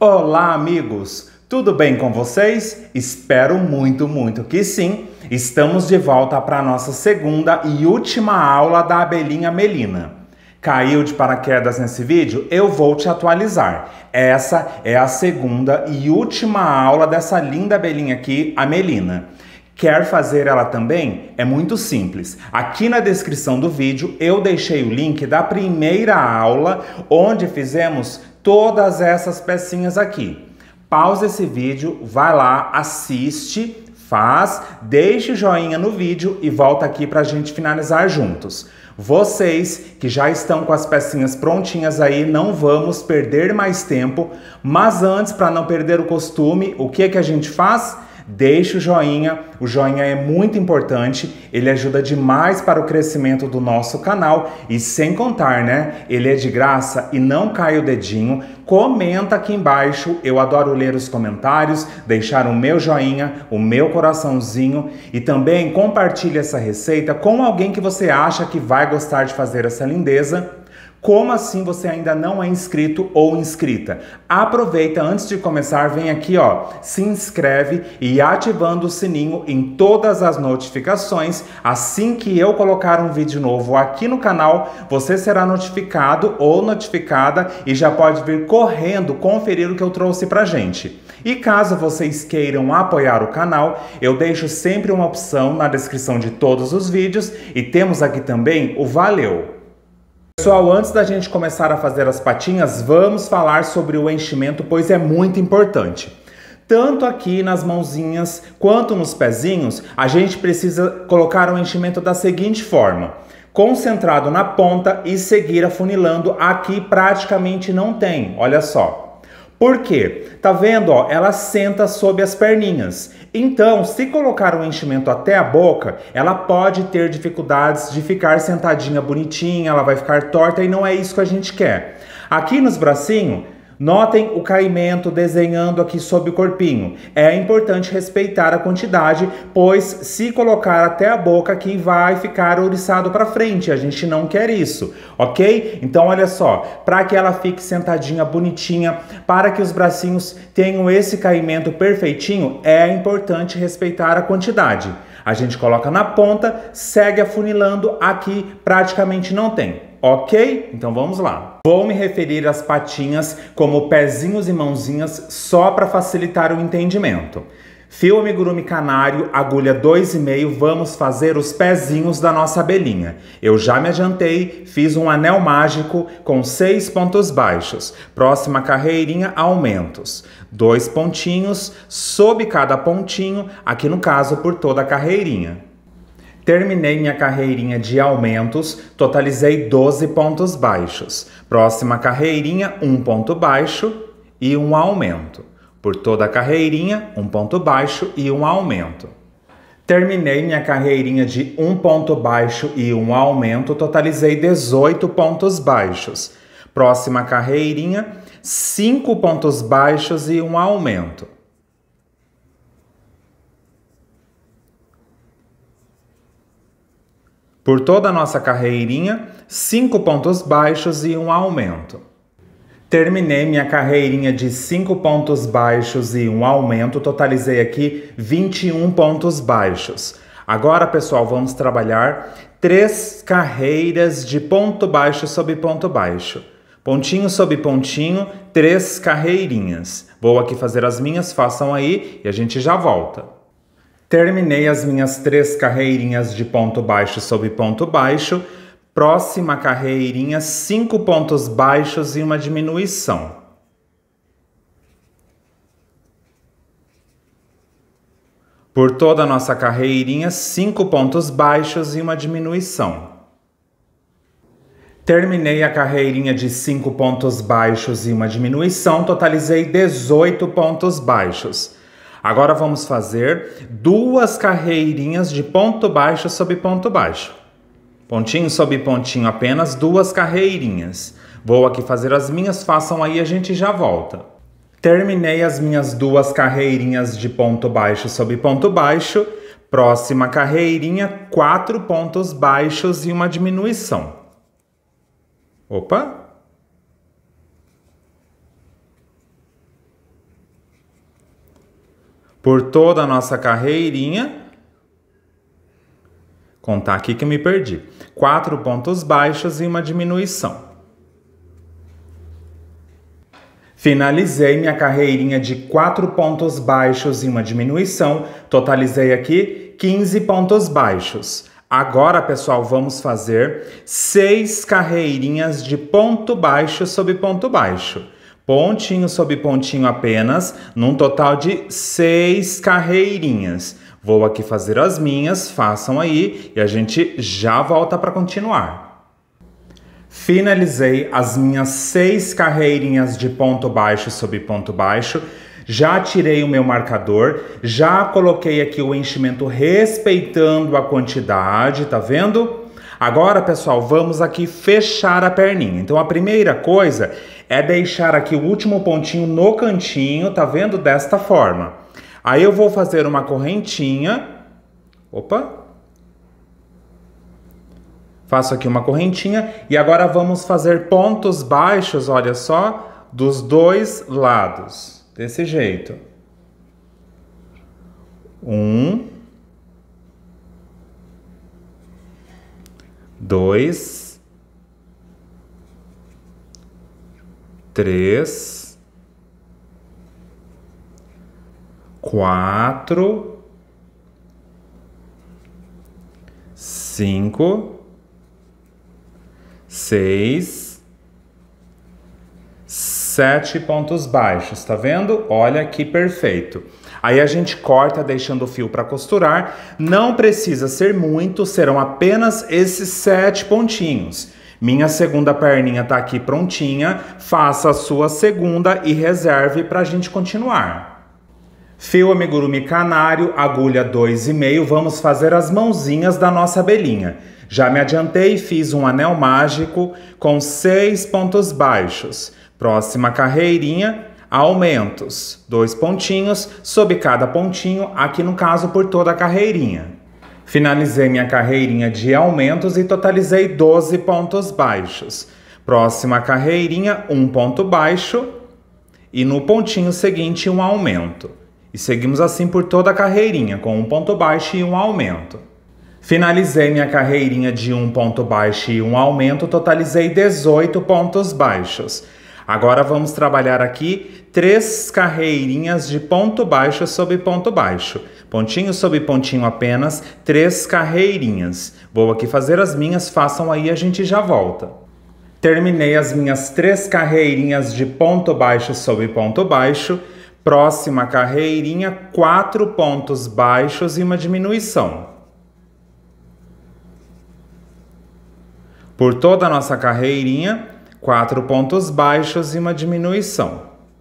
Olá, amigos! Tudo bem com vocês? Espero muito que sim! Estamos de volta para a nossa segunda e última aula da abelhinha Melina. Caiu de paraquedas nesse vídeo? Eu vou te atualizar. Essa é a segunda e última aula dessa linda abelhinha aqui, a Melina. Quer fazer ela também? É muito simples. Aqui na descrição do vídeo eu deixei o link da primeira aula, onde fizemos todas essas pecinhas aqui. Pausa esse vídeo, vai lá, assiste, deixe o joinha no vídeo e volta aqui para a gente finalizar juntos. Vocês que já estão com as pecinhas prontinhas aí, não vamos perder mais tempo, mas antes, para não perder o costume, o que é que a gente faz? Deixe o joinha é muito importante, ele ajuda demais para o crescimento do nosso canal e sem contar, né, ele é de graça e não cai o dedinho. Comenta aqui embaixo, eu adoro ler os comentários, deixar o meu joinha, o meu coraçãozinho e também compartilhe essa receita com alguém que você acha que vai gostar de fazer essa lindeza. Como assim você ainda não é inscrito ou inscrita? Aproveita, antes de começar, vem aqui, ó, se inscreve e ativando o sininho em todas as notificações. Assim que eu colocar um vídeo novo aqui no canal, você será notificado ou notificada e já pode vir correndo conferir o que eu trouxe pra gente. E caso vocês queiram apoiar o canal, eu deixo sempre uma opção na descrição de todos os vídeos e temos aqui também o Valeu. Pessoal, antes da gente começar a fazer as patinhas, vamos falar sobre o enchimento, pois é muito importante. Tanto aqui nas mãozinhas quanto nos pezinhos, a gente precisa colocar o enchimento da seguinte forma: concentrado na ponta e seguir afunilando. Aqui praticamente não tem, olha só. Por quê? Tá vendo, ó? Ela senta sob as perninhas. Então, se colocar o enchimento até a boca, ela pode ter dificuldades de ficar sentadinha bonitinha, ela vai ficar torta e não é isso que a gente quer. Aqui nos bracinhos, notem o caimento desenhando aqui sob o corpinho. É importante respeitar a quantidade, pois se colocar até a boca aqui vai ficar ouriçado para frente. A gente não quer isso, ok? Então olha só, para que ela fique sentadinha bonitinha, para que os bracinhos tenham esse caimento perfeitinho, é importante respeitar a quantidade. A gente coloca na ponta, segue afunilando, aqui praticamente não tem. Ok? Então vamos lá. Vou me referir às patinhas como pezinhos e mãozinhas só para facilitar o entendimento. Fio amigurumi canário, agulha 2,5, vamos fazer os pezinhos da nossa abelhinha. Eu já me adiantei, fiz um anel mágico com 6 pontos baixos. Próxima carreirinha, aumentos. 2 pontinhos sob cada pontinho, aqui no caso por toda a carreirinha. Terminei minha carreirinha de aumentos, totalizei 12 pontos baixos. Próxima carreirinha, 1 ponto baixo e um aumento. Por toda a carreirinha, 1 ponto baixo e um aumento. Terminei minha carreirinha de 1 ponto baixo e um aumento, totalizei 18 pontos baixos. Próxima carreirinha, 5 pontos baixos e um aumento. Por toda a nossa carreirinha, 5 pontos baixos e um aumento. Terminei minha carreirinha de 5 pontos baixos e um aumento, totalizei aqui 21 pontos baixos. Agora, pessoal, vamos trabalhar 3 carreiras de ponto baixo sobre ponto baixo. Pontinho sobre pontinho, 3 carreirinhas. Vou aqui fazer as minhas, façam aí e a gente já volta. Terminei as minhas 3 carreirinhas de ponto baixo sobre ponto baixo. Próxima carreirinha, 5 pontos baixos e uma diminuição. Por toda a nossa carreirinha, 5 pontos baixos e uma diminuição. Terminei a carreirinha de 5 pontos baixos e uma diminuição, totalizei 18 pontos baixos. Agora vamos fazer 2 carreirinhas de ponto baixo sobre ponto baixo. Pontinho sobre pontinho, apenas 2 carreirinhas. Vou aqui fazer as minhas, façam aí e a gente já volta. Terminei as minhas 2 carreirinhas de ponto baixo sobre ponto baixo. Próxima carreirinha, 4 pontos baixos e uma diminuição. Opa! Por toda a nossa carreirinha, contar aqui que eu me perdi. 4 pontos baixos e uma diminuição. Finalizei minha carreirinha de 4 pontos baixos e uma diminuição. Totalizei aqui 15 pontos baixos. Agora, pessoal, vamos fazer 6 carreirinhas de ponto baixo sobre ponto baixo. Pontinho sobre pontinho apenas, num total de 6 carreirinhas. Vou aqui fazer as minhas, façam aí e a gente já volta para continuar. Finalizei as minhas 6 carreirinhas de ponto baixo sobre ponto baixo. Já tirei o meu marcador, já coloquei aqui o enchimento respeitando a quantidade, tá vendo? Agora, pessoal, vamos aqui fechar a perninha. Então, a primeira coisa é deixar aqui o último pontinho no cantinho, tá vendo? Desta forma. Aí eu vou fazer uma correntinha. Opa! Faço aqui uma correntinha e agora vamos fazer pontos baixos, olha só, dos dois lados. Desse jeito. 1, 2, 3, 4, 5, 6, 7 pontos baixos, tá vendo? Olha que perfeito. Aí a gente corta deixando o fio para costurar. Não precisa ser muito, serão apenas esses 7 pontinhos. Minha segunda perninha tá aqui prontinha. Faça a sua segunda e reserve para a gente continuar. Fio amigurumi canário, agulha 2,5. Vamos fazer as mãozinhas da nossa abelhinha. Já me adiantei e fiz um anel mágico com 6 pontos baixos. Próxima carreirinha, aumentos. 2 pontinhos sob cada pontinho, aqui no caso por toda a carreirinha. Finalizei minha carreirinha de aumentos e totalizei 12 pontos baixos. Próxima carreirinha, 1 ponto baixo e no pontinho seguinte um aumento. E seguimos assim por toda a carreirinha, com 1 ponto baixo e um aumento. Finalizei minha carreirinha de 1 ponto baixo e um aumento, totalizei 18 pontos baixos. Agora vamos trabalhar aqui 3 carreirinhas de ponto baixo sobre ponto baixo. Pontinho sobre pontinho apenas, 3 carreirinhas. Vou aqui fazer as minhas, façam aí, a gente já volta. Terminei as minhas 3 carreirinhas de ponto baixo sobre ponto baixo. Próxima carreirinha, 4 pontos baixos e uma diminuição. Por toda a nossa carreirinha, 4 pontos baixos e uma diminuição.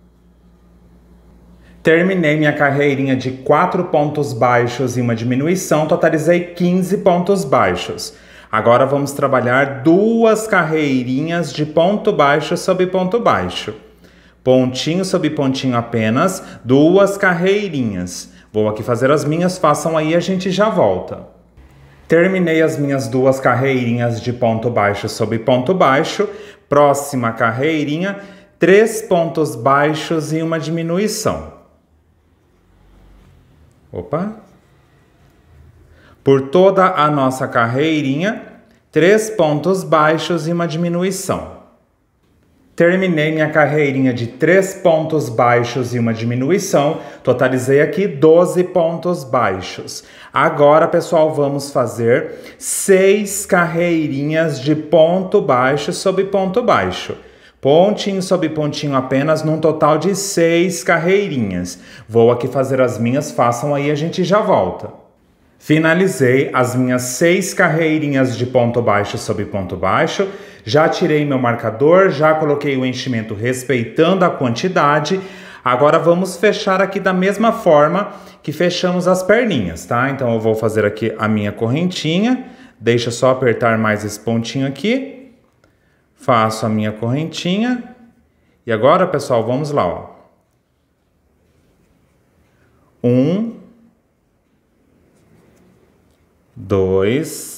Terminei minha carreirinha de 4 pontos baixos e uma diminuição, totalizei 15 pontos baixos. Agora vamos trabalhar 2 carreirinhas de ponto baixo sobre ponto baixo. Pontinho sobre pontinho apenas, 2 carreirinhas. Vou aqui fazer as minhas, façam aí, a gente já volta. Terminei as minhas 2 carreirinhas de ponto baixo sobre ponto baixo. Próxima carreirinha, 3 pontos baixos e uma diminuição. Opa! Por toda a nossa carreirinha, 3 pontos baixos e uma diminuição. Terminei minha carreirinha de 3 pontos baixos e uma diminuição, totalizei aqui 12 pontos baixos. Agora, pessoal, vamos fazer 6 carreirinhas de ponto baixo sobre ponto baixo. Pontinho sobre pontinho apenas, num total de 6 carreirinhas. Vou aqui fazer as minhas, façam aí, a gente já volta. Finalizei as minhas 6 carreirinhas de ponto baixo sobre ponto baixo. Já tirei meu marcador, já coloquei o enchimento respeitando a quantidade. Agora vamos fechar aqui da mesma forma que fechamos as perninhas, tá? Então eu vou fazer aqui a minha correntinha. Deixa só apertar mais esse pontinho aqui. Faço a minha correntinha. E agora, pessoal, vamos lá, ó. 1, 2,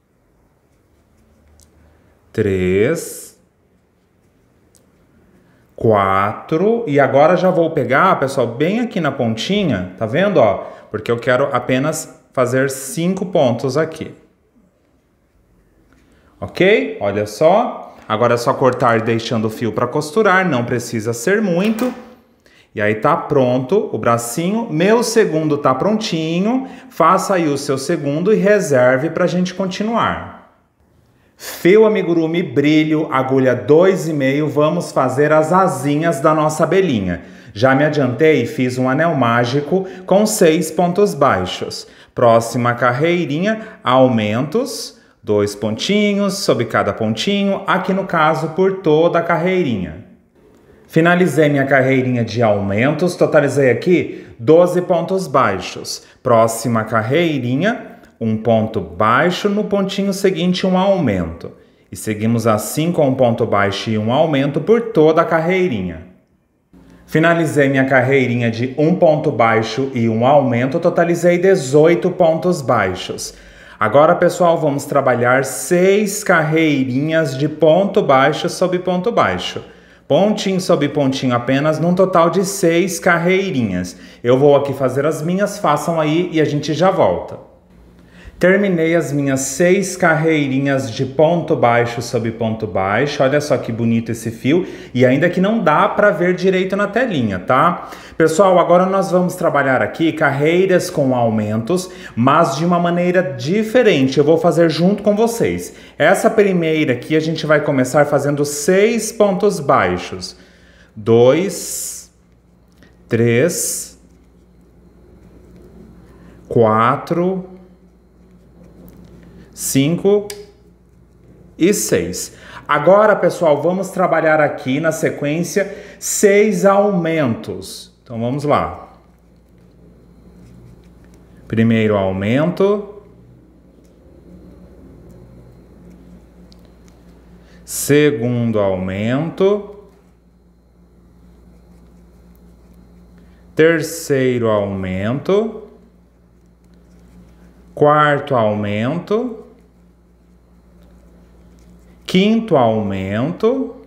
3, 4. E agora já vou pegar, pessoal, bem aqui na pontinha, tá vendo, ó? Porque eu quero apenas fazer 5 pontos aqui. Ok? Olha só. Agora é só cortar deixando o fio para costurar, não precisa ser muito. E aí tá pronto o bracinho. Meu segundo tá prontinho. Faça aí o seu segundo e reserve pra gente continuar. Fio amigurumi brilho, agulha 2,5, vamos fazer as asinhas da nossa abelhinha. Já me adiantei e fiz um anel mágico com 6 pontos baixos. Próxima carreirinha, aumentos. 2 pontinhos sobre cada pontinho, aqui no caso por toda a carreirinha. Finalizei minha carreirinha de aumentos, totalizei aqui 12 pontos baixos. Próxima carreirinha, um ponto baixo, no pontinho seguinte um aumento. E seguimos assim com um ponto baixo e um aumento por toda a carreirinha. Finalizei minha carreirinha de um ponto baixo e um aumento, totalizei 18 pontos baixos. Agora, pessoal, vamos trabalhar 6 carreirinhas de ponto baixo sobre ponto baixo. Pontinho sobre pontinho apenas, num total de 6 carreirinhas. Eu vou aqui fazer as minhas, façam aí e a gente já volta. Terminei as minhas 6 carreirinhas de ponto baixo sobre ponto baixo. Olha só que bonito esse fio. E ainda que não dá para ver direito na telinha, tá? Pessoal, agora nós vamos trabalhar aqui carreiras com aumentos, mas de uma maneira diferente. Eu vou fazer junto com vocês. Essa primeira aqui a gente vai começar fazendo 6 pontos baixos. 2, 3, 4... 5 e 6. Agora, pessoal, vamos trabalhar aqui na sequência 6 aumentos. Então, vamos lá. Primeiro aumento. Segundo aumento. Terceiro aumento. Quarto aumento. Quinto aumento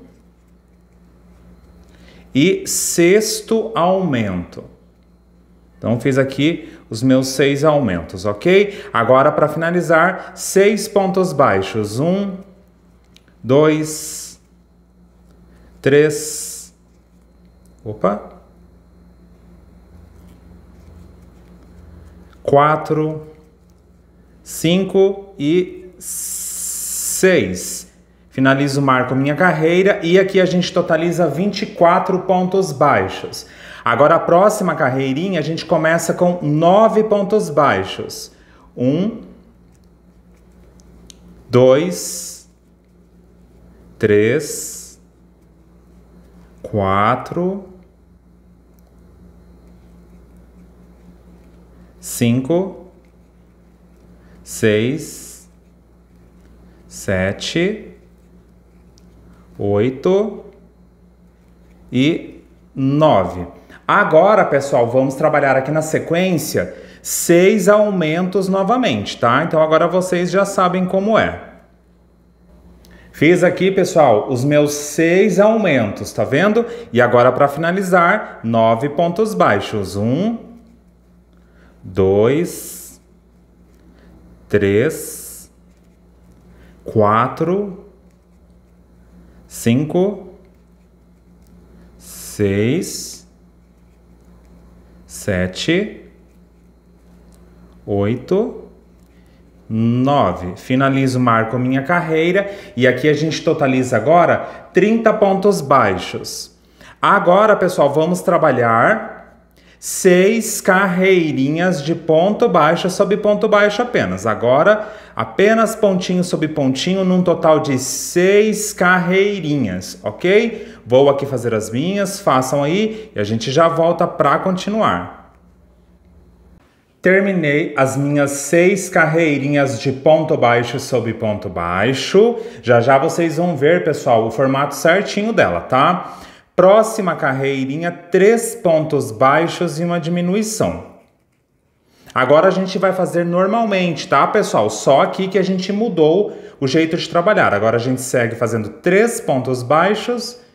e sexto aumento. Então, fiz aqui os meus 6 aumentos, ok? Agora, para finalizar, 6 pontos baixos. 1, 2, 3, 4, 5 e 6. Finalizo, marco minha carreira e aqui a gente totaliza 24 pontos baixos. Agora a próxima carreirinha a gente começa com 9 pontos baixos. 1, 2, 3, 4, 5, 6, 7, 8 e 9. Agora, pessoal, vamos trabalhar aqui na sequência 6 aumentos novamente, tá? Então agora vocês já sabem como é. Fiz aqui, pessoal, os meus 6 aumentos, tá vendo? E agora para finalizar, 9 pontos baixos. 1, 2, 3, 4, 5, 6, 7, 8, 9. Finalizo, marco minha carreira e aqui a gente totaliza agora 30 pontos baixos. Agora, pessoal, vamos trabalhar 6 carreirinhas de ponto baixo sobre ponto baixo apenas. Agora, apenas pontinho sobre pontinho, num total de 6 carreirinhas, ok? Vou aqui fazer as minhas, façam aí e a gente já volta para continuar. Terminei as minhas 6 carreirinhas de ponto baixo sobre ponto baixo. Já já vocês vão ver, pessoal, o formato certinho dela, tá? Próxima carreirinha, 3 pontos baixos e uma diminuição. Agora a gente vai fazer normalmente, tá, pessoal? Só aqui que a gente mudou o jeito de trabalhar. Agora a gente segue fazendo 3 pontos baixos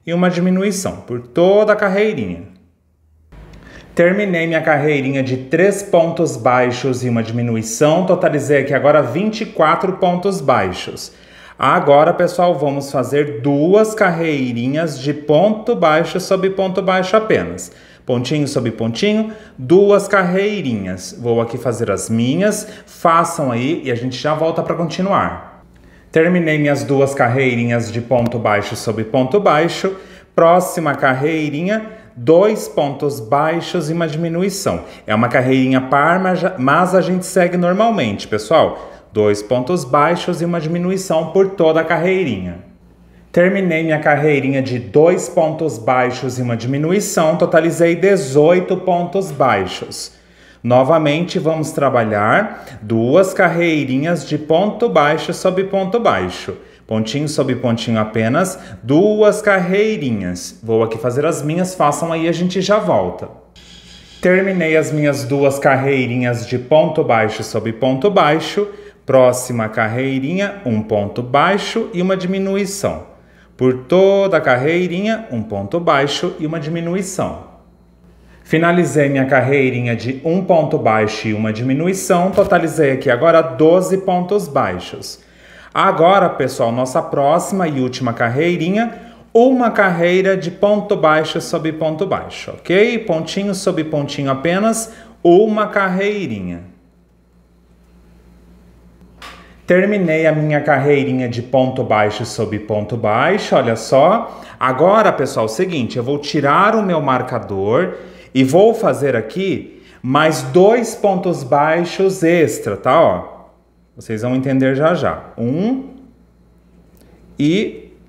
e uma diminuição por toda a carreirinha. Terminei minha carreirinha de 3 pontos baixos e uma diminuição, totalizei aqui agora 24 pontos baixos. Agora, pessoal, vamos fazer 2 carreirinhas de ponto baixo sobre ponto baixo apenas. Pontinho sobre pontinho, 2 carreirinhas. Vou aqui fazer as minhas, façam aí e a gente já volta para continuar. Terminei minhas 2 carreirinhas de ponto baixo sobre ponto baixo. Próxima carreirinha, 2 pontos baixos e uma diminuição. É uma carreirinha par, mas a gente segue normalmente, pessoal. 2 pontos baixos e uma diminuição por toda a carreirinha. Terminei minha carreirinha de 2 pontos baixos e uma diminuição, totalizei 18 pontos baixos. Novamente vamos trabalhar 2 carreirinhas de ponto baixo sobre ponto baixo. Pontinho sobre pontinho apenas, 2 carreirinhas. Vou aqui fazer as minhas, façam aí, a gente já volta. Terminei as minhas 2 carreirinhas de ponto baixo sobre ponto baixo. Próxima carreirinha, 1 ponto baixo e uma diminuição. Por toda a carreirinha, 1 ponto baixo e uma diminuição. Finalizei minha carreirinha de 1 ponto baixo e uma diminuição, totalizei aqui agora 12 pontos baixos. Agora, pessoal, nossa próxima e última carreirinha, uma carreira de ponto baixo sobre ponto baixo, ok? Pontinho sobre pontinho apenas, uma carreirinha. Terminei a minha carreirinha de ponto baixo sobre ponto baixo, olha só. Agora, pessoal, é o seguinte, eu vou tirar o meu marcador e vou fazer aqui mais 2 pontos baixos extra, tá? Ó, vocês vão entender já já. 1 e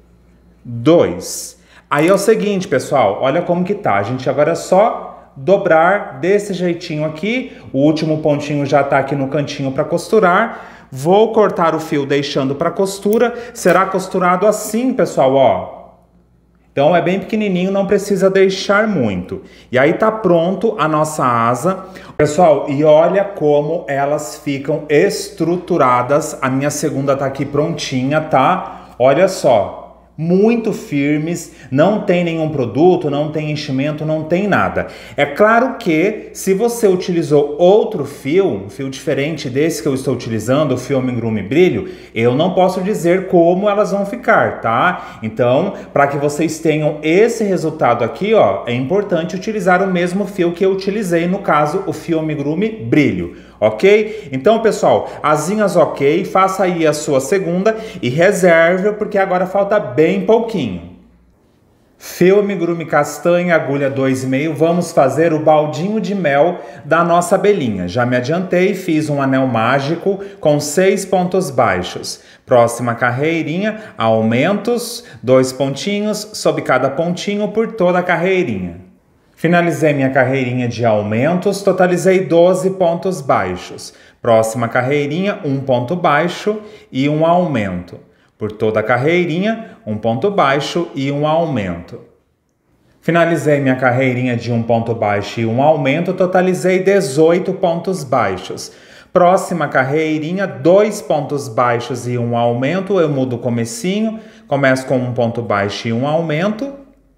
2. Aí é o seguinte, pessoal, olha como que tá. A gente agora é só dobrar desse jeitinho aqui. O último pontinho já tá aqui no cantinho para costurar. Vou cortar o fio deixando para costura. Será costurado assim, pessoal, ó. Então é bem pequenininho, não precisa deixar muito. E aí tá pronto a nossa asa. Pessoal, e olha como elas ficam estruturadas. A minha segunda tá aqui prontinha, tá? Olha só. Muito firmes, não tem nenhum produto, não tem enchimento, não tem nada. É claro que se você utilizou outro fio, um fio diferente desse que eu estou utilizando, o fio Amigurumi Brilho, eu não posso dizer como elas vão ficar, tá? Então, para que vocês tenham esse resultado aqui, ó, é importante utilizar o mesmo fio que eu utilizei, no caso, o fio Amigurumi Brilho. Ok? Então, pessoal, asinhas ok, faça aí a sua segunda e reserve, porque agora falta bem pouquinho. Fio Amigurumi castanha, agulha 2,5, vamos fazer o baldinho de mel da nossa abelhinha. Já me adiantei, fiz um anel mágico com 6 pontos baixos. Próxima carreirinha, aumentos, 2 pontinhos sobre cada pontinho por toda a carreirinha. Finalizei minha carreirinha de aumentos, totalizei 12 pontos baixos. Próxima carreirinha, 1 ponto baixo e um aumento. Por toda a carreirinha, 1 ponto baixo e um aumento. Finalizei minha carreirinha de 1 ponto baixo e um aumento, totalizei 18 pontos baixos. Próxima carreirinha, 2 pontos baixos e um aumento, eu mudo o comecinho, começo com 1 ponto baixo e um aumento.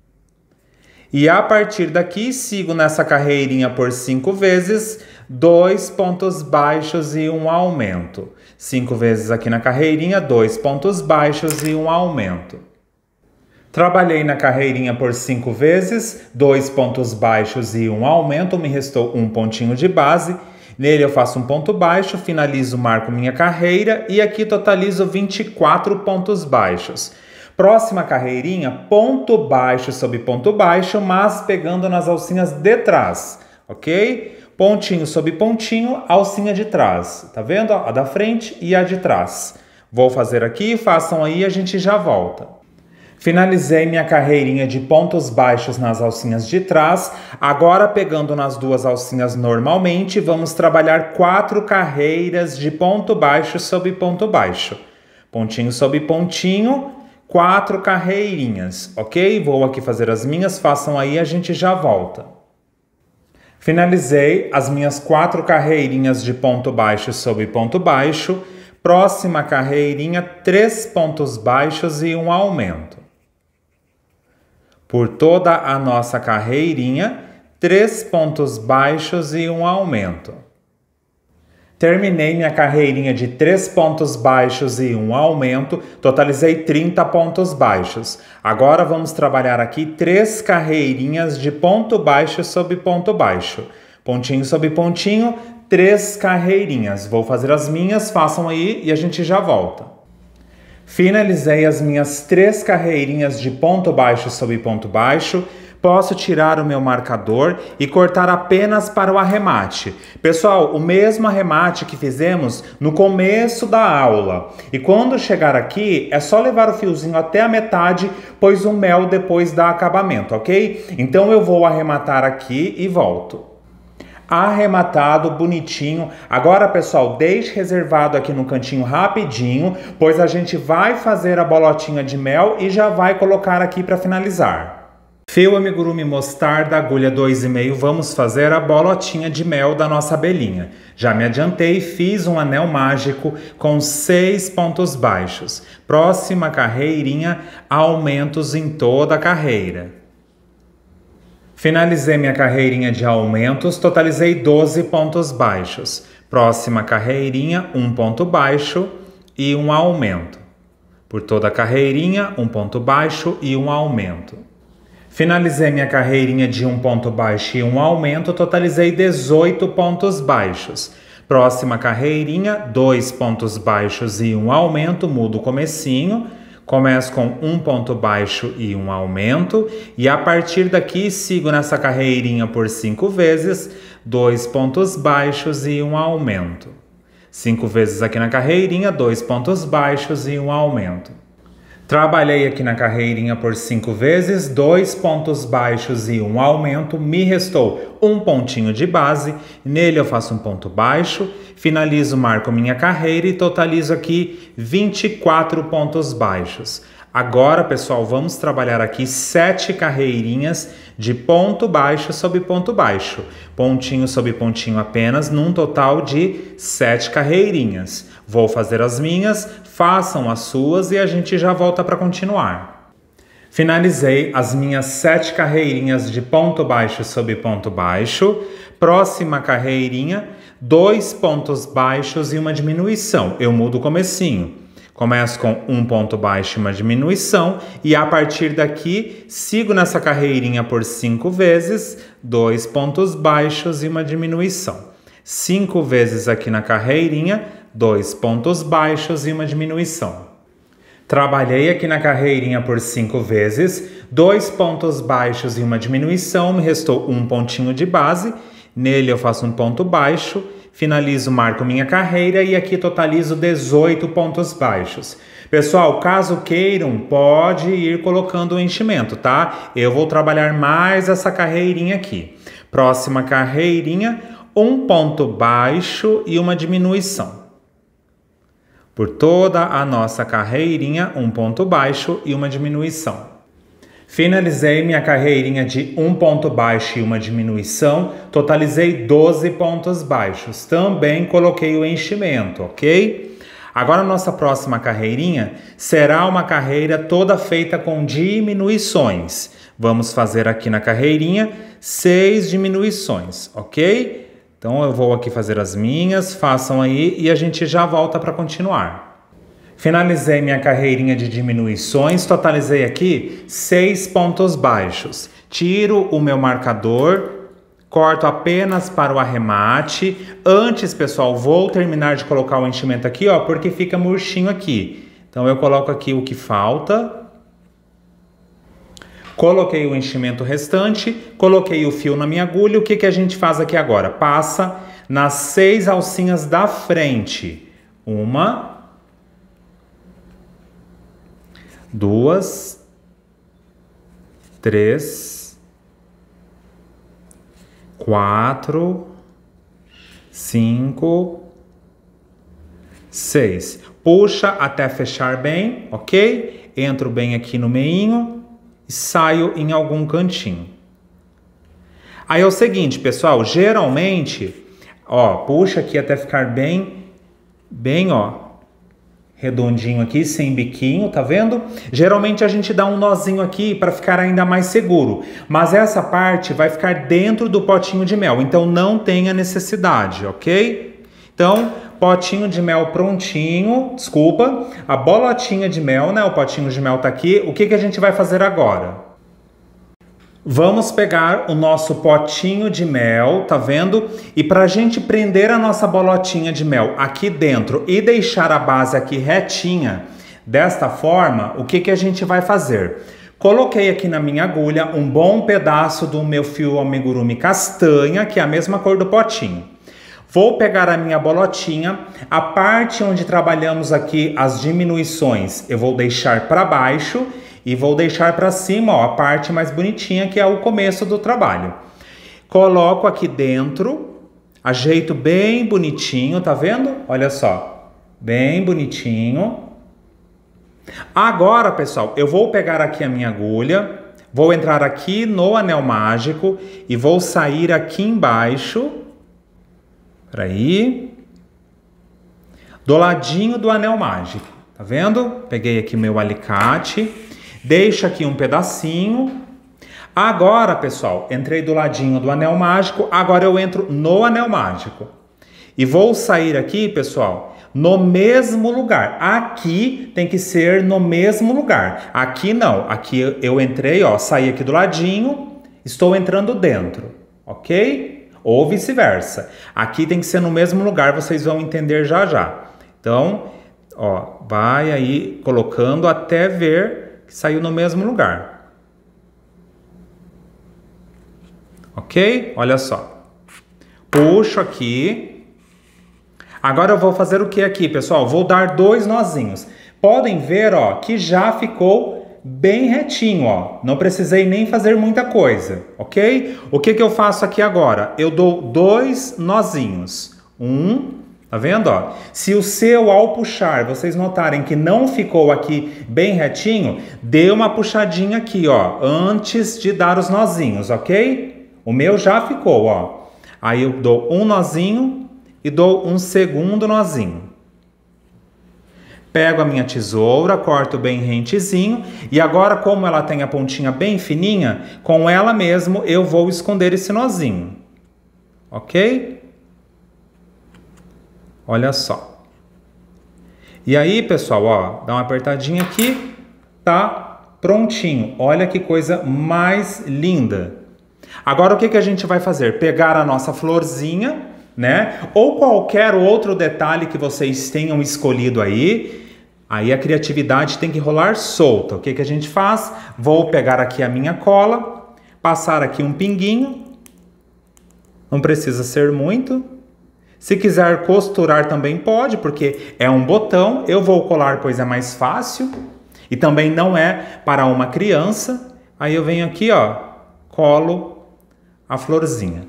E a partir daqui, sigo nessa carreirinha por 5 vezes, 2 pontos baixos e um aumento. 5 vezes aqui na carreirinha, 2 pontos baixos e um aumento. Trabalhei na carreirinha por 5 vezes, 2 pontos baixos e um aumento, me restou um pontinho de base. Nele eu faço um ponto baixo, finalizo, marco minha carreira e aqui totalizo 24 pontos baixos. Próxima carreirinha, ponto baixo sobre ponto baixo, mas pegando nas alcinhas de trás, ok? Pontinho sobre pontinho, alcinha de trás, tá vendo? A da frente e a de trás. Vou fazer aqui, façam aí, a gente já volta. Finalizei minha carreirinha de pontos baixos nas alcinhas de trás. Agora, pegando nas 2 alcinhas normalmente, vamos trabalhar 4 carreiras de ponto baixo sobre ponto baixo. Pontinho sobre pontinho, 4 carreirinhas, ok? Vou aqui fazer as minhas, façam aí, a gente já volta. Finalizei as minhas 4 carreirinhas de ponto baixo sobre ponto baixo. Próxima carreirinha, 3 pontos baixos e um aumento. Por toda a nossa carreirinha, 3 pontos baixos e um aumento. Terminei minha carreirinha de 3 pontos baixos e um aumento, totalizei 30 pontos baixos. Agora vamos trabalhar aqui 3 carreirinhas de ponto baixo sobre ponto baixo. Pontinho sobre pontinho, 3 carreirinhas. Vou fazer as minhas, façam aí e a gente já volta. Finalizei as minhas 3 carreirinhas de ponto baixo sobre ponto baixo. Posso tirar o meu marcador e cortar apenas para o arremate. Pessoal, o mesmo arremate que fizemos no começo da aula. E quando chegar aqui, é só levar o fiozinho até a metade, pois o mel depois dá acabamento, ok? Então eu vou arrematar aqui e volto. Arrematado, bonitinho. Agora, pessoal, deixe reservado aqui no cantinho rapidinho, pois a gente vai fazer a bolotinha de mel e já vai colocar aqui para finalizar. Fio amigurumi mostarda, agulha 2,5, vamos fazer a bolotinha de mel da nossa abelhinha. Já me adiantei e fiz um anel mágico com 6 pontos baixos. Próxima carreirinha, aumentos em toda a carreira. Finalizei minha carreirinha de aumentos, totalizei 12 pontos baixos. Próxima carreirinha, 1 ponto baixo e um aumento. Por toda a carreirinha, 1 ponto baixo e um aumento. Finalizei minha carreirinha de 1 ponto baixo e um aumento, totalizei 18 pontos baixos. Próxima carreirinha, 2 pontos baixos e um aumento, mudo o comecinho. Começo com 1 ponto baixo e um aumento. E a partir daqui, sigo nessa carreirinha por 5 vezes, 2 pontos baixos e um aumento. 5 vezes aqui na carreirinha, 2 pontos baixos e um aumento. Trabalhei aqui na carreirinha por 5 vezes, 2 pontos baixos e um aumento, me restou um pontinho de base, nele eu faço um ponto baixo, finalizo, marco minha carreira e totalizo aqui 24 pontos baixos. Agora, pessoal, vamos trabalhar aqui 7 carreirinhas de ponto baixo sobre ponto baixo. Pontinho sobre pontinho apenas, num total de 7 carreirinhas. Vou fazer as minhas, façam as suas e a gente já volta para continuar. Finalizei as minhas 7 carreirinhas de ponto baixo sobre ponto baixo. Próxima carreirinha, 2 pontos baixos e uma diminuição. Eu mudo o comecinho. Começo com 1 ponto baixo e uma diminuição e a partir daqui sigo nessa carreirinha por 5 vezes, 2 pontos baixos e uma diminuição. 5 vezes aqui na carreirinha, 2 pontos baixos e uma diminuição. Trabalhei aqui na carreirinha por 5 vezes, 2 pontos baixos e uma diminuição, me restou um pontinho de base, nele eu faço um ponto baixo, finalizo, marco minha carreira e aqui totalizo 18 pontos baixos. Pessoal, caso queiram, pode ir colocando o enchimento, tá? Eu vou trabalhar mais essa carreirinha aqui. Próxima carreirinha, 1 ponto baixo e uma diminuição. Por toda a nossa carreirinha, 1 ponto baixo e uma diminuição. Finalizei minha carreirinha de 1 ponto baixo e uma diminuição, totalizei 12 pontos baixos. Também coloquei o enchimento, ok? Agora a nossa próxima carreirinha será uma carreira toda feita com diminuições. Vamos fazer aqui na carreirinha 6 diminuições, ok? Então eu vou aqui fazer as minhas, façam aí e a gente já volta para continuar. Finalizei minha carreirinha de diminuições, totalizei aqui 6 pontos baixos. Tiro o meu marcador, corto apenas para o arremate. Antes, pessoal, vou terminar de colocar o enchimento aqui, ó, porque fica murchinho aqui. Então eu coloco aqui o que falta. Coloquei o enchimento restante, coloquei o fio na minha agulha. O que a gente faz aqui agora? Passa nas 6 alcinhas da frente. 1, 2, 3, 4, 5, 6. Puxa até fechar bem, ok? Entro bem aqui no meinho e saio em algum cantinho. Aí é o seguinte, pessoal, geralmente, ó, puxa aqui até ficar bem, ó, redondinho aqui, sem biquinho, tá vendo? Geralmente a gente dá um nozinho aqui para ficar ainda mais seguro, mas essa parte vai ficar dentro do potinho de mel, então não tenha necessidade, ok? Então, potinho de mel prontinho, desculpa, a bolotinha de mel, né? O potinho de mel tá aqui. O que que a gente vai fazer agora? Vamos pegar o nosso potinho de mel, tá vendo? E para a gente prender a nossa bolotinha de mel aqui dentro e deixar a base aqui retinha, desta forma, o que que a gente vai fazer? Coloquei aqui na minha agulha um bom pedaço do meu fio amigurumi castanha, que é a mesma cor do potinho. Vou pegar a minha bolotinha, a parte onde trabalhamos aqui as diminuições, eu vou deixar para baixo. E vou deixar para cima, ó, a parte mais bonitinha, que é o começo do trabalho. Coloco aqui dentro, ajeito bem bonitinho, tá vendo? Olha só, bem bonitinho. Agora, pessoal, eu vou pegar aqui a minha agulha, vou entrar aqui no anel mágico e vou sair aqui embaixo. Peraí. Do ladinho do anel mágico, tá vendo? Peguei aqui meu alicate. Deixa aqui um pedacinho. Agora, pessoal, entrei do ladinho do anel mágico. Agora eu entro no anel mágico. E vou sair aqui, pessoal, no mesmo lugar. Aqui tem que ser no mesmo lugar. Aqui não. Aqui eu entrei, ó, saí aqui do ladinho. Estou entrando dentro, ok? Ou vice-versa. Aqui tem que ser no mesmo lugar. Vocês vão entender já já. Então, ó, vai aí colocando até ver... Saiu no mesmo lugar. Ok? Olha só. Puxo aqui. Agora eu vou fazer o que aqui, pessoal? Vou dar 2 nozinhos. Podem ver, ó, que já ficou bem retinho, ó. Não precisei nem fazer muita coisa, ok? O que que eu faço aqui agora? Eu dou 2 nozinhos. Tá vendo, ó? Se o seu, ao puxar, vocês notarem que não ficou aqui bem retinho, dê uma puxadinha aqui, ó, antes de dar os nozinhos, ok? O meu já ficou, ó. Aí eu dou um nozinho e dou um segundo nozinho. Pego a minha tesoura, corto bem rentezinho e agora, como ela tem a pontinha bem fininha, com ela mesmo eu vou esconder esse nozinho, ok? Olha só. E aí, pessoal, ó, dá uma apertadinha aqui, tá prontinho. Olha que coisa mais linda. Agora, o que que a gente vai fazer? Pegar a nossa florzinha, né? Ou qualquer outro detalhe que vocês tenham escolhido aí. Aí a criatividade tem que rolar solta. O que que a gente faz? Vou pegar aqui a minha cola, passar aqui um pinguinho. Não precisa ser muito. Se quiser costurar também pode, porque é um botão. Eu vou colar, pois é mais fácil. E também não é para uma criança. Aí eu venho aqui, ó, colo a florzinha.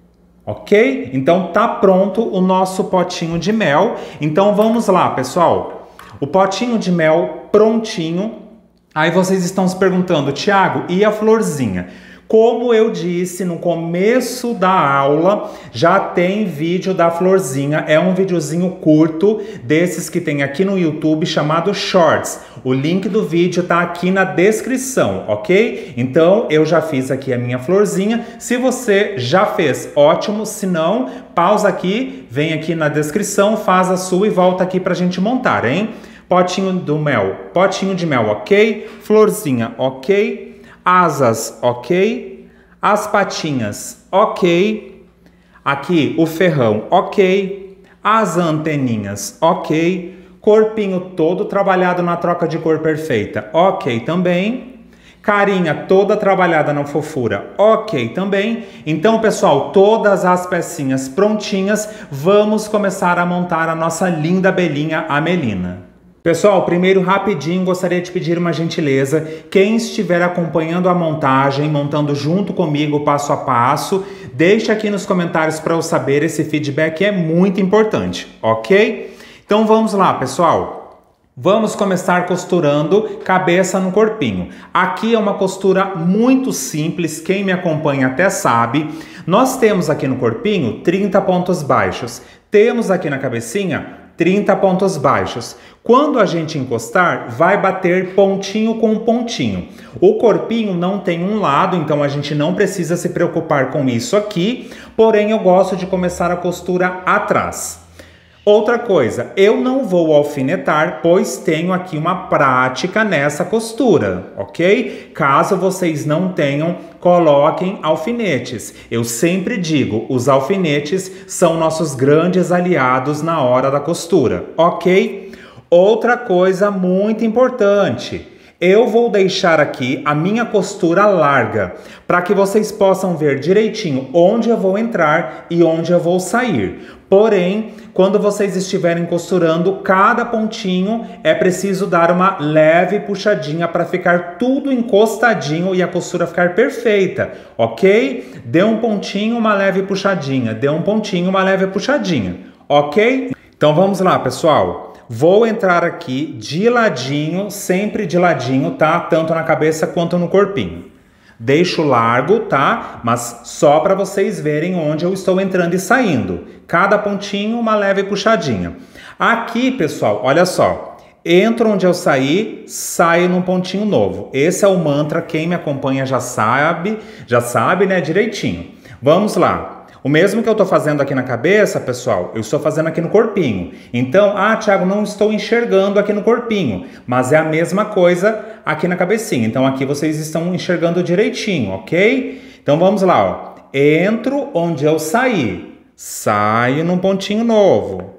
Ok? Então tá pronto o nosso potinho de mel. Então vamos lá, pessoal. O potinho de mel prontinho. Aí vocês estão se perguntando, Thiago, e a florzinha? Como eu disse no começo da aula, já tem vídeo da florzinha. É um videozinho curto, desses que tem aqui no YouTube, chamado Shorts. O link do vídeo tá aqui na descrição, ok? Então, eu já fiz aqui a minha florzinha. Se você já fez, ótimo. Se não, pausa aqui, vem aqui na descrição, faz a sua e volta aqui pra gente montar, hein? Potinho de mel, ok? Florzinha, ok? Asas, ok? As patinhas, ok? Aqui o ferrão, ok? As anteninhas, ok? Corpinho todo trabalhado na troca de cor perfeita, ok também? Carinha toda trabalhada na fofura, ok também? Então, pessoal, todas as pecinhas prontinhas, vamos começar a montar a nossa linda abelhinha, a Melina. Pessoal, primeiro rapidinho gostaria de pedir uma gentileza. Quem estiver acompanhando a montagem, montando junto comigo passo a passo, deixe aqui nos comentários para eu saber, esse feedback é muito importante, ok? Então vamos lá, pessoal. Vamos começar costurando cabeça no corpinho. Aqui é uma costura muito simples, quem me acompanha até sabe. Nós temos aqui no corpinho 30 pontos baixos. Temos aqui na cabecinha 30 pontos baixos. Quando a gente encostar, vai bater pontinho com pontinho. O corpinho não tem um lado, então a gente não precisa se preocupar com isso aqui, porém eu gosto de começar a costura atrás. Outra coisa, eu não vou alfinetar, pois tenho aqui uma prática nessa costura, ok? Caso vocês não tenham, coloquem alfinetes. Eu sempre digo, os alfinetes são nossos grandes aliados na hora da costura, ok? Outra coisa muito importante, eu vou deixar aqui a minha costura larga, para que vocês possam ver direitinho onde eu vou entrar e onde eu vou sair. Porém, quando vocês estiverem costurando, cada pontinho é preciso dar uma leve puxadinha para ficar tudo encostadinho e a costura ficar perfeita, ok? Dê um pontinho, uma leve puxadinha, dê um pontinho, uma leve puxadinha, ok? Então vamos lá, pessoal. Vou entrar aqui de ladinho, sempre de ladinho, tá? Tanto na cabeça quanto no corpinho. Deixo largo, tá? Mas só para vocês verem onde eu estou entrando e saindo. Cada pontinho, uma leve puxadinha. Aqui, pessoal, olha só. Entro onde eu saí, saio num pontinho novo. Esse é o mantra, quem me acompanha já sabe, né, direitinho. Vamos lá. O mesmo que eu estou fazendo aqui na cabeça, pessoal, eu estou fazendo aqui no corpinho. Então, Thiago, não estou enxergando aqui no corpinho, mas é a mesma coisa aqui na cabecinha. Então, aqui vocês estão enxergando direitinho, ok? Então, vamos lá, ó. Entro onde eu saí, saio num pontinho novo,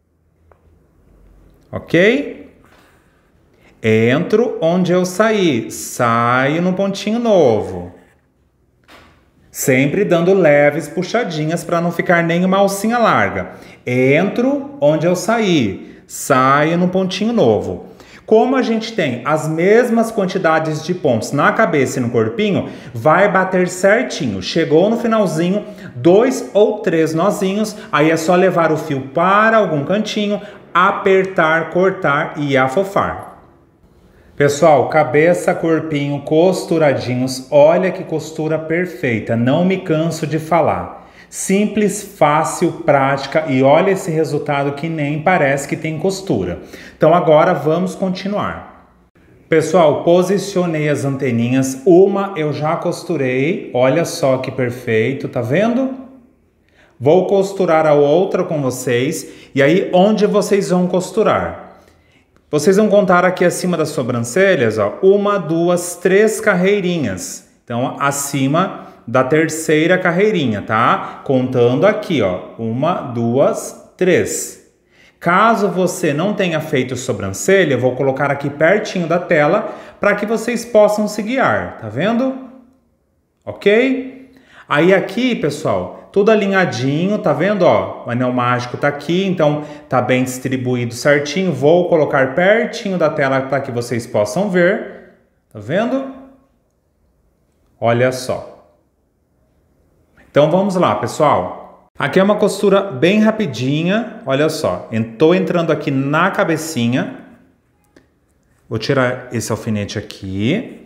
ok? Entro onde eu saí, saio num pontinho novo. Sempre dando leves puxadinhas para não ficar nem uma alcinha larga. Entro onde eu saí, saio no pontinho novo. Como a gente tem as mesmas quantidades de pontos na cabeça e no corpinho, vai bater certinho. Chegou no finalzinho, 2 ou 3 nozinhos, aí é só levar o fio para algum cantinho, apertar, cortar e afofar. Pessoal, cabeça, corpinho, costuradinhos, olha que costura perfeita, não me canso de falar. Simples, fácil, prática e olha esse resultado que nem parece que tem costura. Então agora vamos continuar. Pessoal, posicionei as anteninhas, uma eu já costurei, olha só que perfeito, tá vendo? Vou costurar a outra com vocês e aí onde vocês vão costurar? Vocês vão contar aqui acima das sobrancelhas, ó, 1, 2, 3 carreirinhas. Então, acima da terceira carreirinha, tá? Contando aqui, ó, 1, 2, 3. Caso você não tenha feito sobrancelha, eu vou colocar aqui pertinho da tela para que vocês possam se guiar, tá vendo? Ok? Aí aqui, pessoal, tudo alinhadinho, tá vendo, ó? O anel mágico tá aqui, então tá bem distribuído certinho. Vou colocar pertinho da tela para que vocês possam ver. Tá vendo? Olha só. Então vamos lá, pessoal. Aqui é uma costura bem rapidinha, olha só. Tô entrando aqui na cabecinha. Vou tirar esse alfinete aqui.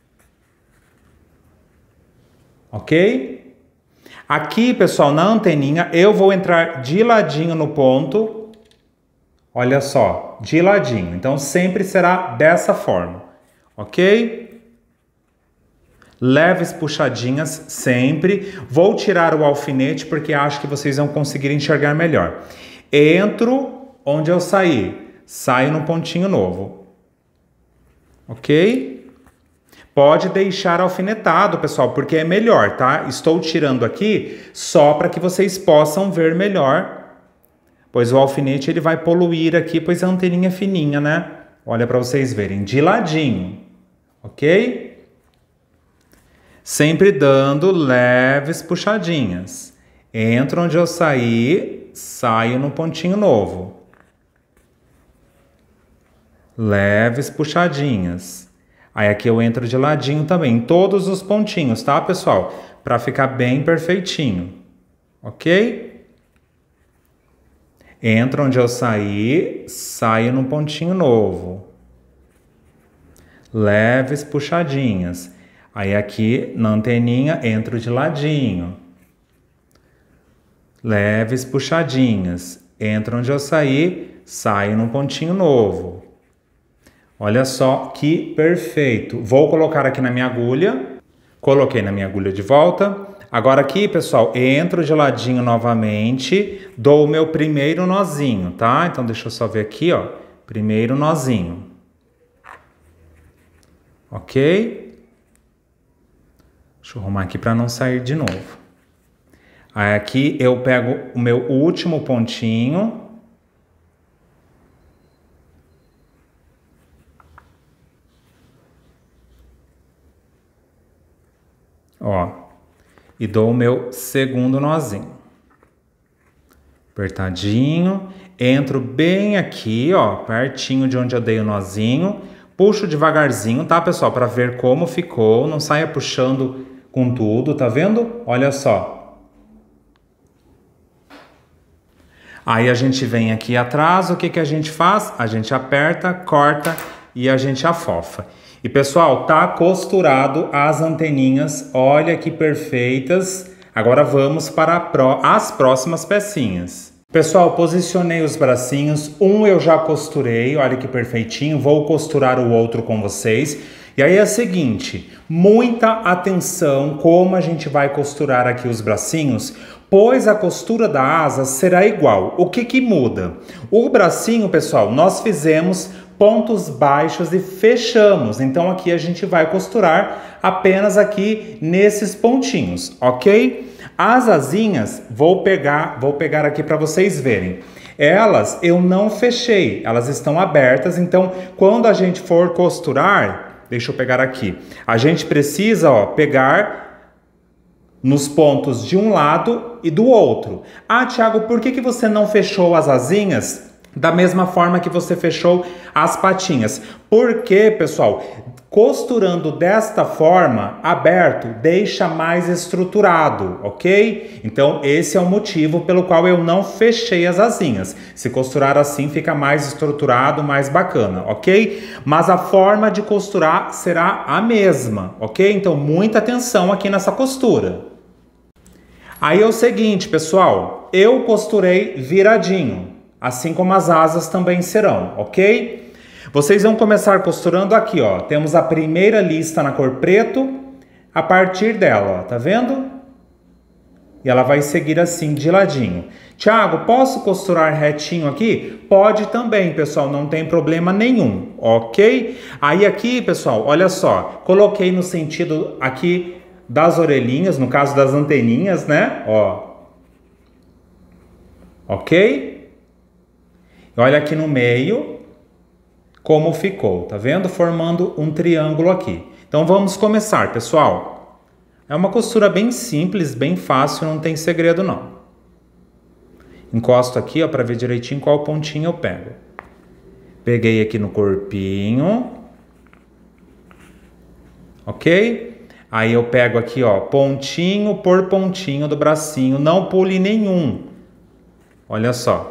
Ok? Aqui, pessoal, na anteninha, eu vou entrar de ladinho no ponto. Olha só, de ladinho. Então, sempre será dessa forma, ok? Leves puxadinhas, sempre. Vou tirar o alfinete, porque acho que vocês vão conseguir enxergar melhor. Entro onde eu saí. Saio no pontinho novo. Ok? Pode deixar alfinetado, pessoal, porque é melhor, tá? Estou tirando aqui só para que vocês possam ver melhor, pois o alfinete ele vai poluir aqui, pois a anteninha é fininha, né? Olha para vocês verem, de ladinho, ok? Sempre dando leves puxadinhas. Entro onde eu saí, saio no pontinho novo. Leves puxadinhas. Aí aqui eu entro de ladinho também, em todos os pontinhos, tá, pessoal? Para ficar bem perfeitinho, ok? Entro onde eu saí, saio num pontinho novo. Leves puxadinhas. Aí aqui na anteninha, entro de ladinho. Leves puxadinhas. Entro onde eu saí, saio num pontinho novo. Olha só que perfeito. Vou colocar aqui na minha agulha. Coloquei na minha agulha de volta. Agora aqui, pessoal, entro de ladinho novamente, dou o meu primeiro nozinho, tá? Então deixa eu só ver aqui, ó. Primeiro nozinho. Ok? Deixa eu arrumar aqui para não sair de novo. Aí aqui eu pego o meu último pontinho. Ó, e dou o meu segundo nozinho. Apertadinho, entro bem aqui, ó, pertinho de onde eu dei o nozinho. Puxo devagarzinho, tá, pessoal? Para ver como ficou, não saia puxando com tudo, tá vendo? Olha só. Aí a gente vem aqui atrás, o que que a gente faz? A gente aperta, corta e a gente afofa. E pessoal, tá costurado as anteninhas, olha que perfeitas. Agora vamos para as próximas pecinhas. Pessoal, posicionei os bracinhos, um eu já costurei, olha que perfeitinho, vou costurar o outro com vocês. E aí é o seguinte, muita atenção como a gente vai costurar aqui os bracinhos, pois a costura da asa será igual. O que que muda? O bracinho, pessoal, nós fizemos pontos baixos e fechamos. Então aqui a gente vai costurar apenas aqui nesses pontinhos, ok? As asinhas, vou pegar aqui para vocês verem. Elas eu não fechei, elas estão abertas, então quando a gente for costurar, deixa eu pegar aqui, a gente precisa, ó, pegar nos pontos de um lado e do outro. Ah, Thiago, por que você não fechou as asinhas da mesma forma que você fechou as patinhas? Porque, pessoal, costurando desta forma, aberto, deixa mais estruturado, ok? Então, esse é o motivo pelo qual eu não fechei as asinhas. Se costurar assim, fica mais estruturado, mais bacana, ok? Mas a forma de costurar será a mesma, ok? Então, muita atenção aqui nessa costura. Aí é o seguinte, pessoal, eu costurei viradinho, assim como as asas também serão, ok? Vocês vão começar costurando aqui, ó. Temos a primeira lista na cor preto, a partir dela, ó, tá vendo? E ela vai seguir assim, de ladinho. Thiago, posso costurar retinho aqui? Pode também, pessoal, não tem problema nenhum, ok? Aí aqui, pessoal, olha só, coloquei no sentido aqui das orelhinhas, no caso das anteninhas, né? Ó. Ok? Olha aqui no meio como ficou, tá vendo? Formando um triângulo aqui. Então vamos começar, pessoal. É uma costura bem simples, bem fácil, não tem segredo não. Encosto aqui, ó, para ver direitinho qual pontinho eu pego. Peguei aqui no corpinho. Ok? Aí eu pego aqui, ó, pontinho por pontinho do bracinho, não pule nenhum. Olha só.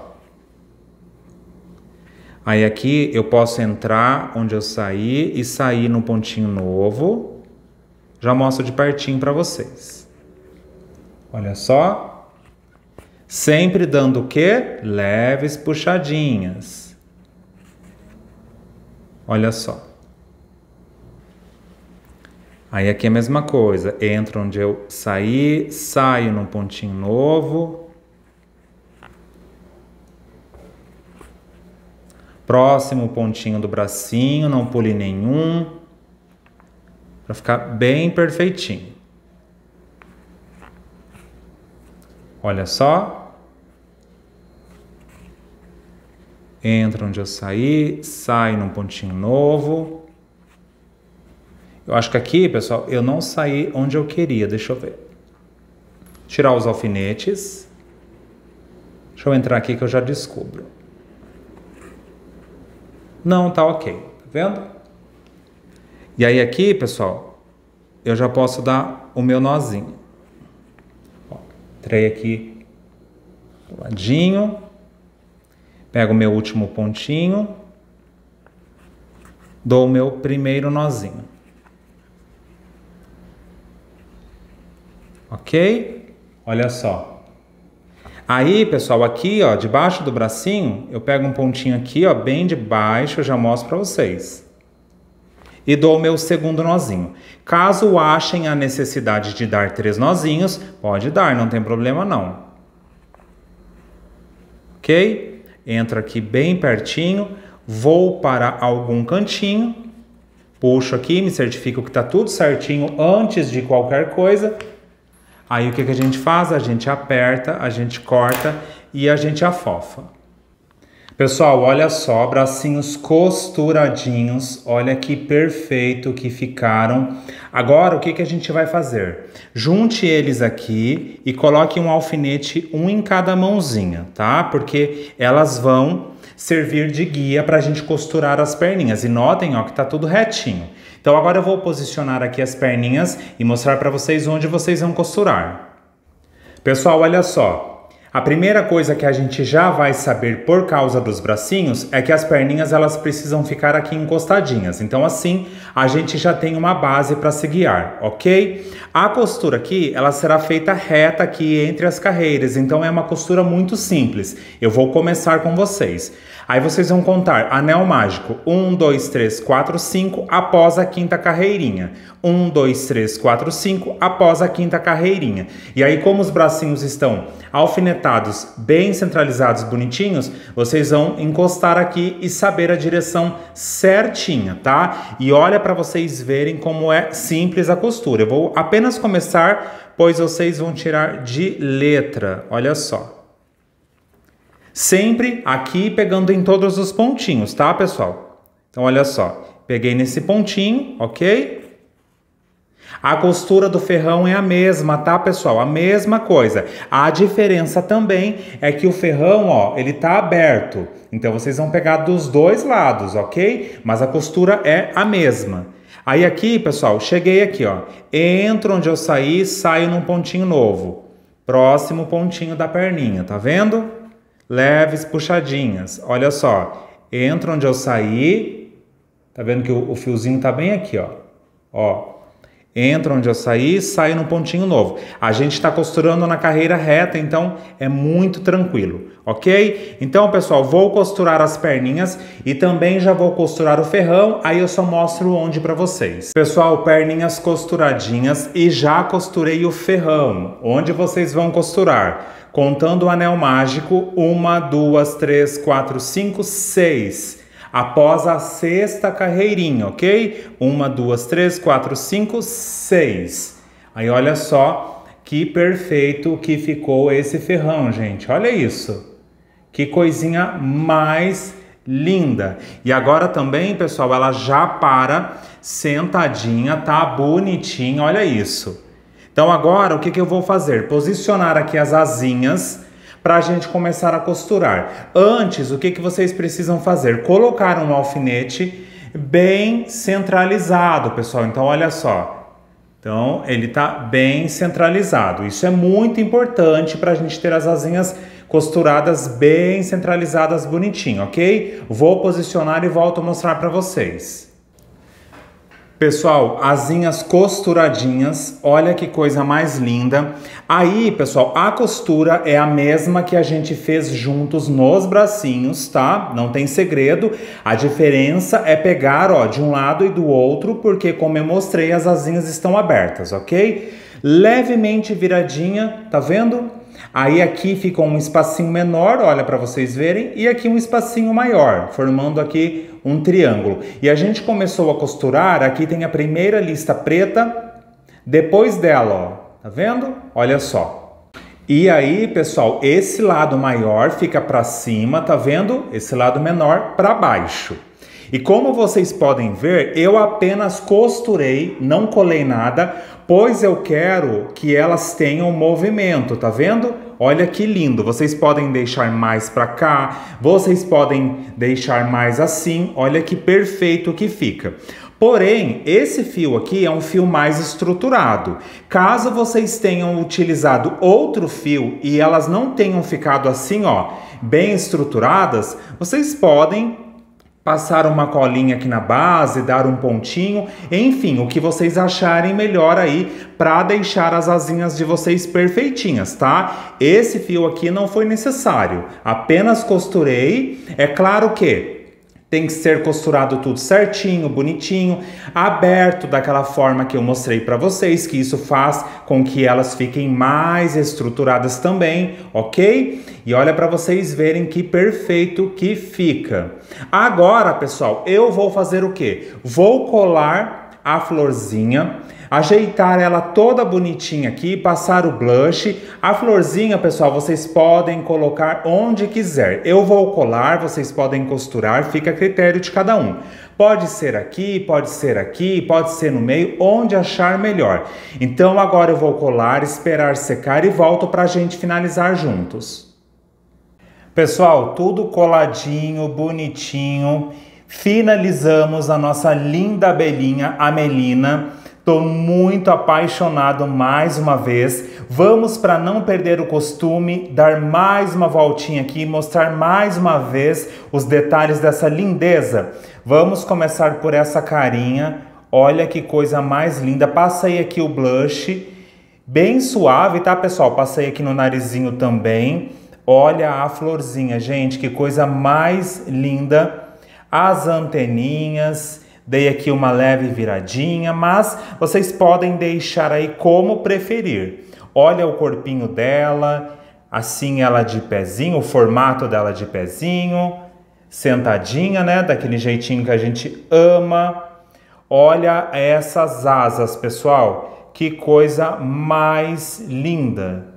Aí aqui eu posso entrar onde eu saí e sair no pontinho novo. Já mostro de pertinho para vocês. Olha só. Sempre dando o quê? Leves puxadinhas. Olha só. Aí aqui é a mesma coisa. Entro onde eu saí, saio num pontinho novo. Próximo pontinho do bracinho, não pule nenhum, para ficar bem perfeitinho. Olha só. Entra onde eu saí, sai num pontinho novo. Eu acho que aqui, pessoal, eu não saí onde eu queria, deixa eu ver. Tirar os alfinetes. Deixa eu entrar aqui que eu já descubro. Não, tá ok, tá vendo? E aí aqui, pessoal, eu já posso dar o meu nozinho. Ó, entrei aqui do ladinho, pego o meu último pontinho, dou o meu primeiro nozinho. Ok? Olha só. Aí, pessoal, aqui, ó, debaixo do bracinho, eu pego um pontinho aqui, ó, bem de baixo, eu já mostro pra vocês. E dou o meu segundo nozinho. Caso achem a necessidade de dar 3 nozinhos, pode dar, não tem problema não. Ok? Entro aqui bem pertinho, vou para algum cantinho, puxo aqui, me certifico que tá tudo certinho antes de qualquer coisa. Aí o que a gente faz? A gente aperta, a gente corta e a gente afofa. Pessoal, olha só, bracinhos costuradinhos, olha que perfeito que ficaram. Agora, o que a gente vai fazer? Junte eles aqui e coloque um alfinete, um em cada mãozinha, tá? Porque elas vão servir de guia para a gente costurar as perninhas. E notem, ó, que tá tudo retinho. Então agora eu vou posicionar aqui as perninhas e mostrar para vocês onde vocês vão costurar. Pessoal, olha só. A primeira coisa que a gente já vai saber por causa dos bracinhos é que as perninhas elas precisam ficar aqui encostadinhas. Então assim a gente já tem uma base para se guiar, ok? A costura aqui ela será feita reta aqui entre as carreiras, então é uma costura muito simples. Eu vou começar com vocês. Aí vocês vão contar anel mágico 1, 2, 3, 4, 5 após a quinta carreirinha. 1, 2, 3, 4, 5 após a quinta carreirinha. E aí como os bracinhos estão alfinetados, bem centralizados, bonitinhos, vocês vão encostar aqui e saber a direção certinha, tá? E olha para vocês verem como é simples a costura. Eu vou apenas começar, pois vocês vão tirar de letra. Olha só. Sempre aqui pegando em todos os pontinhos, tá, pessoal? Então, olha só. Peguei nesse pontinho, ok? A costura do ferrão é a mesma, tá, pessoal? A mesma coisa. A diferença também é que o ferrão, ó, ele tá aberto. Então, vocês vão pegar dos dois lados, ok? Mas a costura é a mesma. Aí aqui, pessoal, cheguei aqui, ó. Entro onde eu saí, saio num pontinho novo. Próximo pontinho da perninha, tá vendo? Leves puxadinhas. Olha só. Entro onde eu saí. Tá vendo que o fiozinho tá bem aqui, ó. Ó. Entro onde eu saí, saio no pontinho novo. A gente está costurando na carreira reta, então é muito tranquilo, ok? Então, pessoal, vou costurar as perninhas e também já vou costurar o ferrão, aí eu só mostro onde para vocês. Pessoal, perninhas costuradinhas e já costurei o ferrão. Onde vocês vão costurar? Contando o anel mágico, 1, 2, 3, 4, 5, 6. Após a sexta carreirinha, ok? 1, 2, 3, 4, 5, 6. Aí olha só que perfeito que ficou esse ferrão, gente. Olha isso. Que coisinha mais linda. E agora também, pessoal, ela já para sentadinha, tá bonitinha. Olha isso. Então agora o que eu vou fazer? Posicionar aqui as asinhas para a gente começar a costurar. Antes, o que vocês precisam fazer? Colocar um alfinete bem centralizado, pessoal. Então, olha só. Então, ele está bem centralizado. Isso é muito importante para a gente ter as asinhas costuradas bem centralizadas, bonitinho, ok? Vou posicionar e volto a mostrar para vocês. Pessoal, asinhas costuradinhas, olha que coisa mais linda. Aí, pessoal, a costura é a mesma que a gente fez juntos nos bracinhos, tá? Não tem segredo. A diferença é pegar, ó, de um lado e do outro, porque como eu mostrei, as asinhas estão abertas, ok? Levemente viradinha, tá vendo? Aí aqui fica um espacinho menor, olha para vocês verem, e aqui um espacinho maior, formando aqui um triângulo. E a gente começou a costurar, aqui tem a primeira lista preta, depois dela, ó, tá vendo? Olha só. E aí, pessoal, esse lado maior fica para cima, tá vendo? Esse lado menor para baixo. E como vocês podem ver, eu apenas costurei, não colei nada, pois eu quero que elas tenham movimento, tá vendo? Olha que lindo, vocês podem deixar mais para cá, vocês podem deixar mais assim, olha que perfeito que fica. Porém, esse fio aqui é um fio mais estruturado. Caso vocês tenham utilizado outro fio e elas não tenham ficado assim, ó, bem estruturadas, vocês podem passar uma colinha aqui na base, dar um pontinho, enfim, o que vocês acharem melhor aí para deixar as asinhas de vocês perfeitinhas, tá? Esse fio aqui não foi necessário, apenas costurei. É claro que tem que ser costurado tudo certinho, bonitinho, aberto daquela forma que eu mostrei para vocês, que isso faz com que elas fiquem mais estruturadas também, ok? E olha para vocês verem que perfeito que fica. Agora, pessoal, eu vou fazer o quê? Vou colar a florzinha, ajeitar ela toda bonitinha aqui, passar o blush. A florzinha, pessoal, vocês podem colocar onde quiser. Eu vou colar, vocês podem costurar, fica a critério de cada um. Pode ser aqui, pode ser aqui, pode ser no meio, onde achar melhor. Então agora eu vou colar, esperar secar e volto para a gente finalizar juntos. Pessoal, tudo coladinho, bonitinho. Finalizamos a nossa linda abelhinha, a Melina. Tô muito apaixonado mais uma vez. Vamos, para não perder o costume, dar mais uma voltinha aqui e mostrar mais uma vez os detalhes dessa lindeza. Vamos começar por essa carinha. Olha que coisa mais linda. Passei aqui o blush, bem suave, tá, pessoal? Passei aqui no narizinho também. Olha a florzinha, gente, que coisa mais linda. As anteninhas, dei aqui uma leve viradinha, mas vocês podem deixar aí como preferir. Olha o corpinho dela, assim ela de pezinho, o formato dela de pezinho, sentadinha, né, daquele jeitinho que a gente ama. Olha essas asas, pessoal, que coisa mais linda.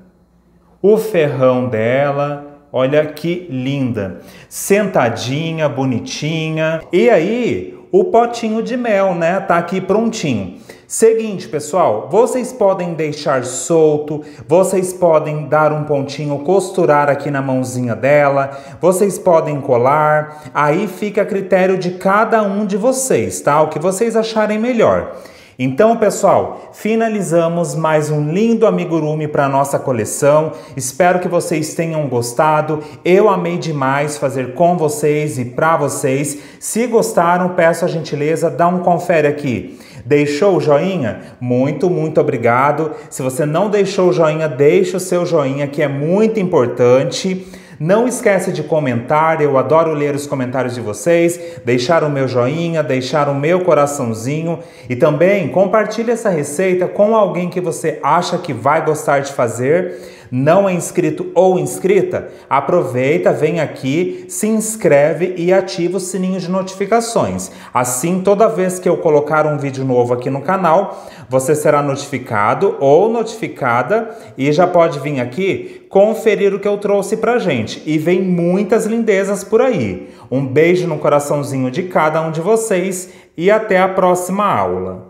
O ferrão dela, olha que linda, sentadinha, bonitinha. E aí, o potinho de mel, né? Tá aqui prontinho. Seguinte, pessoal, vocês podem deixar solto, vocês podem dar um pontinho, costurar aqui na mãozinha dela, vocês podem colar, aí fica a critério de cada um de vocês, tá? O que vocês acharem melhor. Então, pessoal, finalizamos mais um lindo amigurumi para nossa coleção. Espero que vocês tenham gostado. Eu amei demais fazer com vocês e para vocês. Se gostaram, peço a gentileza, dá um confere aqui. Deixou o joinha? Muito, muito obrigado. Se você não deixou o joinha, deixe o seu joinha, que é muito importante. Não esquece de comentar, eu adoro ler os comentários de vocês, deixar o meu joinha, deixar o meu coraçãozinho e também compartilhe essa receita com alguém que você acha que vai gostar de fazer. Não é inscrito ou inscrita? Aproveita, vem aqui, se inscreve e ativa o sininho de notificações. Assim, toda vez que eu colocar um vídeo novo aqui no canal, você será notificado ou notificada e já pode vir aqui conferir o que eu trouxe pra gente. E vem muitas lindezas por aí. Um beijo no coraçãozinho de cada um de vocês e até a próxima aula.